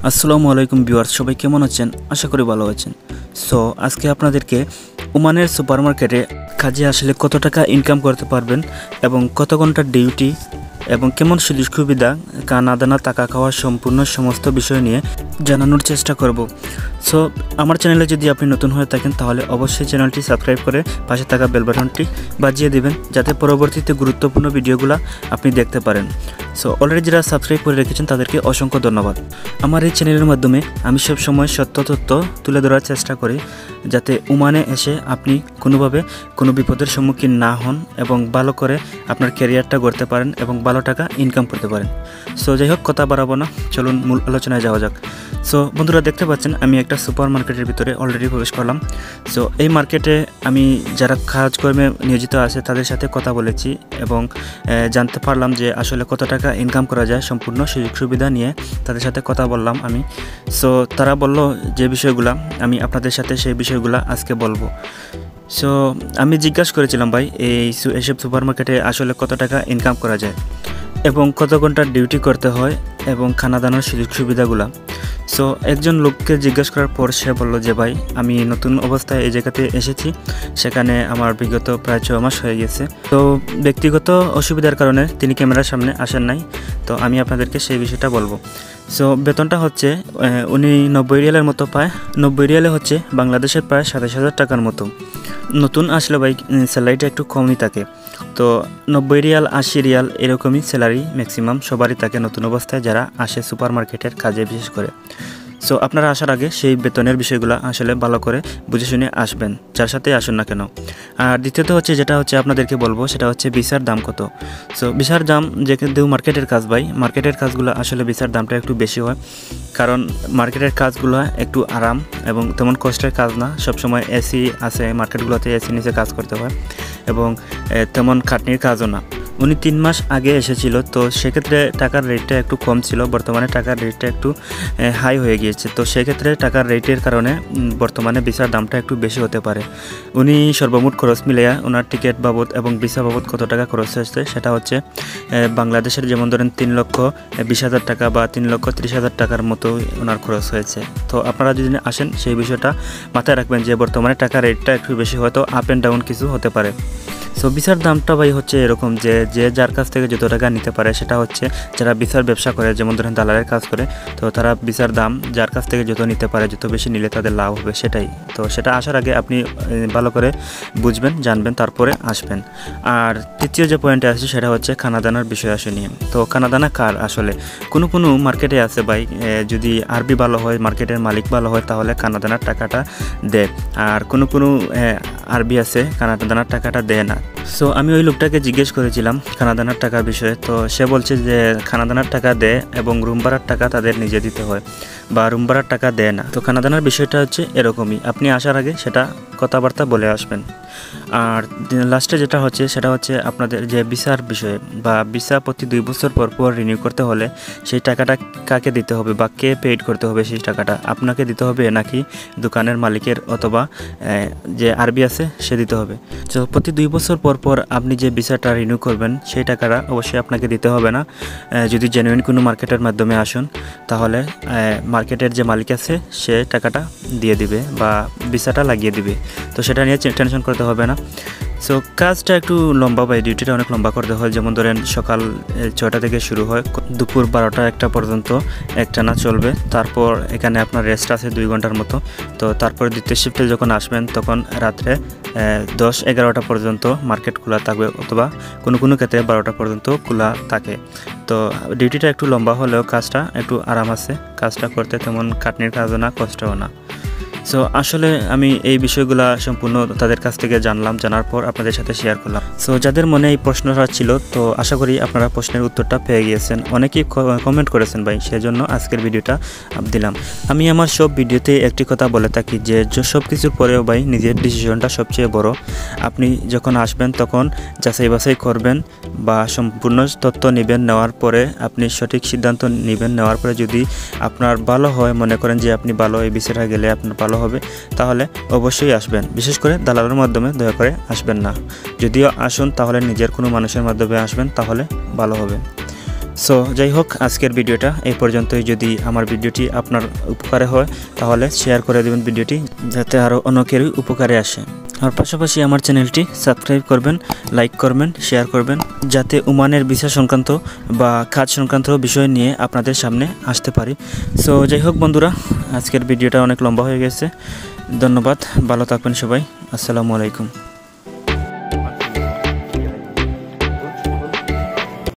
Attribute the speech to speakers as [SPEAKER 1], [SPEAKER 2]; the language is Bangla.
[SPEAKER 1] আসসালামু আলাইকুম ভিউয়ার্স, সবাই কেমন আছেন? আশা করি ভালো আছেন। সো আজকে আপনাদেরকে ওমানের সুপারমার্কেটে কাজে আসলে কত টাকা ইনকাম করতে পারবেন এবং কত ঘন্টা ডিউটি এবং কেমন সুযোগ সুবিধা, কানা দানা, টাকা খাওয়ার সম্পূর্ণ সমস্ত বিষয় নিয়ে জানানোর চেষ্টা করব। সো আমার চ্যানেলে যদি আপনি নতুন হয়ে থাকেন তাহলে অবশ্যই চ্যানেলটি সাবস্ক্রাইব করে পাশে থাকা বেল বাটনটি বাজিয়ে দিবেন, যাতে পরবর্তীতে গুরুত্বপূর্ণ ভিডিওগুলো আপনি দেখতে পারেন। সো অলরেডি যারা সাবস্ক্রাইব করে রেখেছেন তাদেরকে অসংখ্য ধন্যবাদ। আমার এই চ্যানেলের মাধ্যমে আমি সব সময় সত্য তথ্য তুলে ধরার চেষ্টা করি, যাতে ওমানে এসে আপনি কোনোভাবে কোনো বিপদের সম্মুখীন না হন এবং ভালো করে আপনার ক্যারিয়ারটা গড়তে পারেন এবং ভালো টাকা ইনকাম করতে পারেন। সো যাই হোক, কথা বাড়াবো না, চলুন মূল আলোচনায় যাওয়া যাক। সো বন্ধুরা, দেখতে পাচ্ছেন আমি একটা সুপার মার্কেটের ভিতরে অলরেডি প্রবেশ করলাম। সো এই মার্কেটে আমি যারা কাজকর্মে নিয়োজিত আছে তাদের সাথে কথা বলেছি এবং জানতে পারলাম যে আসলে কত টাকা ইনকাম করা যায় সম্পূর্ণ সুযোগ সুবিধা নিয়ে তাদের সাথে কথা বললাম আমি। সো তারা বলল যে বিষয়গুলো আমি আপনাদের সাথে সেই বিষয়গুলো আজকে বলবো। সো আমি জিজ্ঞাসা করেছিলাম, ভাই এইসব সুপার মার্কেটে আসলে কত টাকা ইনকাম করা যায় এবং কত ঘন্টা ডিউটি করতে হয় এবং খানা দানার সুযোগ সুবিধাগুলো। সো একজন লোককে জিজ্ঞাসা করার পর সে বলল যে, ভাই আমি নতুন অবস্থায় এই জায়গাতে এসেছি, সেখানে আমার বিগত প্রায় 6 মাস হয়ে গেছে। তো ব্যক্তিগত অসুবিধার কারণে তিনি ক্যামেরার সামনে আসেন নাই, তো আমি আপনাদেরকে সেই বিষয়টা বলবো। সো বেতনটা হচ্ছে উনি 90 রিয়ালের মতো পায়। 90 রিয়ালে হচ্ছে বাংলাদেশের প্রায় 27,000 টাকার মতো। নতুন আসলে ভাই স্যালারিটা একটু কমই থাকে, তো 90 রিয়াল 80 রিয়াল এরকমই স্যালারি ম্যাক্সিমাম সবারই থাকে নতুন অবস্থায় যারা আসে সুপার মার্কেটের কাজে বিশেষ করে। সো আপনারা আসার আগে সেই বেতনের বিষয়গুলো আসলে ভালো করে বুঝে শুনে আসবেন, যার সাথে আসুন না কেন। আর দ্বিতীয়ত হচ্ছে যেটা হচ্ছে আপনাদেরকে বলবো সেটা হচ্ছে ভিসার দাম কত। সো ভিসার দাম যেহেতু মার্কেটের কাজ, ভাই মার্কেটের কাজগুলো আসলে ভিসার দামটা একটু বেশি হয়, কারণ মার্কেটের কাজগুলো একটু আরাম এবং তেমন কষ্টের কাজ না। সবসময় এসি আছে মার্কেটগুলোতে, এসি নিচে কাজ করতে হয় এবং তেমন খাটনির কাজও না। উনি 3 মাস আগে এসেছিল, তো সেক্ষেত্রে টাকার রেটটা একটু কম ছিল, বর্তমানে টাকার রেটটা একটু হাই হয়ে গিয়েছে। তো সেক্ষেত্রে টাকার রেটের কারণে বর্তমানে ভিসার দামটা একটু বেশি হতে পারে। উনি সর্বমোট খরচ মিলিয়ে ওনার টিকিট বাবদ এবং ভিসা বাবদ কত টাকা খরচ হয়েছে সেটা হচ্ছে বাংলাদেশের যেমন ধরেন 3,20,000 টাকা বা 3,30,000 টাকার মতো ওনার খরচ হয়েছে। তো আপনারা যদি আসেন সেই বিষয়টা মাথায় রাখবেন যে বর্তমানে টাকার রেটটা একটু বেশি, হয়তো আপ অ্যান্ড ডাউন কিছু হতে পারে। সো ভিসার দামটা ভাই হচ্ছে এরকম যে যার কাছ থেকে যত টাকা নিতে পারে, সেটা হচ্ছে যারা ভিসার ব্যবসা করে, যেমন ধরেন দালালের কাজ করে, তো তারা ভিসার দাম যার কাছ থেকে যত নিতে পারে, যত বেশি নিলে তাদের লাভ হবে সেটাই। তো সেটা আসার আগে আপনি ভালো করে বুঝবেন, জানবেন, তারপরে আসবেন। আর তৃতীয় যে পয়েন্টে আসছে সেটা হচ্ছে খানা দানার বিষয় আসে নিয়ে। তো খানা দানা কার আসলে কোনো মার্কেটে আছে ভাই, যদি আরবি ভালো হয়, মার্কেটের মালিক ভালো হয়, তাহলে খানা দানার টাকাটা দেয়। আর কোনো আরবি আছে খানা দানার টাকাটা দেয় না। সো আমি ওই লোকটাকে জিজ্ঞেস করেছিলাম খানা দানার টাকার বিষয়ে, তো সে বলছে যে খানা দানার টাকা দেয় এবং রুম ভাড়ার টাকা তাদের নিজে দিতে হয়, বা রুম ভাড়ার টাকা দেয় না। তো খানা দানার বিষয়টা হচ্ছে এরকমই, আপনি আসার আগে সেটা কথাবার্তা বলে আসবেন। আর লাস্টে যেটা হচ্ছে সেটা হচ্ছে আপনাদের যে ভিসার বিষয়ে, বা ভিসা প্রতি 2 বছর পর রিনিউ করতে হলে সেই টাকাটা কাকে দিতে হবে বা কে পেইড করতে হবে, সেই টাকাটা আপনাকে দিতে হবে নাকি দোকানের মালিকের অথবা যে আরবি আছে সে দিতে হবে। তো প্রতি 2 বছর পর আপনি যে ভিসাটা রিনিউ করবেন সেই টাকাটা অবশ্যই আপনাকে দিতে হবে না। যদি জেনুইন কোনো মার্কেটের মাধ্যমে আসুন তাহলে মার্কেটের যে মালিক আছে সে টাকাটা দিয়ে দিবে বা ভিসাটা লাগিয়ে দিবে, তো সেটা নিয়ে টেনশন করতে হবে না। সো কাজটা একটু লম্বা, বা ডিউটিটা অনেক লম্বা করতে হয়। যেমন ধরেন সকাল 6টা থেকে শুরু হয়, দুপুর 12টা-1টা পর্যন্ত একটানা চলবে। তারপর এখানে আপনার রেস্ট আছে 2 ঘন্টার মতো। তো তারপর দ্বিতীয় শিফটে যখন আসবেন তখন রাত্রে 10-11টা পর্যন্ত মার্কেট খোলা থাকবে, অথবা কোনো ক্ষেত্রে 12টা পর্যন্ত খোলা থাকে। তো ডিউটিটা একটু লম্বা হলেও কাজটা একটু আরাম আছে, কাজটা করতে তেমন খাটনির কাজও না, কষ্টও না। সো আসলে আমি এই বিষয়গুলো সম্পূর্ণ তাদের কাছ থেকে জানলাম, জানার পর আপনাদের সাথে শেয়ার করলাম। সো যাদের মনে এই প্রশ্নটা ছিল, তো আশা করি আপনারা প্রশ্নের উত্তরটা পেয়ে গিয়েছেন। অনেকেই কমেন্ট করেছেন ভাই, সেজন্য আজকের ভিডিওটা দিলাম। আমি আমার সব ভিডিওতে একটি কথা বলে থাকি যে সব কিছুর পরেও ভাই নিজের ডিসিশনটা সবচেয়ে বড়। আপনি যখন আসবেন তখন যাচাই বাছাই করবেন বা সম্পূর্ণ তথ্য নেবেন, নেওয়ার পরে আপনি সঠিক সিদ্ধান্ত নেবেন। নেওয়ার পরে যদি আপনার ভালো হয়, মনে করেন যে আপনি ভালো, এই বিষয়টা গেলে আপনার ভালো হবে, তাহলে অবশ্যই আসবেন। বিশেষ করে দালালের মাধ্যমে দয়া করে আসবেন না। যদিও আসুন তাহলে নিজের কোনো মানুষের মাধ্যমে আসবেন, তাহলে ভালো হবে। সো যাই হোক, আজকের ভিডিওটা এই পর্যন্তই। যদি আমার ভিডিওটি আপনার উপকারে হয় তাহলে শেয়ার করে দেবেন ভিডিওটি, যাতে আরও অনেকেরই উপকারে আসে। আর পাশাপাশি আমার চ্যানেলটি সাবস্ক্রাইব করবেন, লাইক করবেন, শেয়ার করবেন, যাতে ওমানের ভিসা সংক্রান্ত বা কাজ সংক্রান্ত বিষয় নিয়ে আপনাদের সামনে আসতে পারি। সো যাই হোক বন্ধুরা, আজকের ভিডিওটা অনেক লম্বা হয়ে গেছে। ধন্যবাদ, ভালো থাকবেন সবাই। আসসালামু আলাইকুম।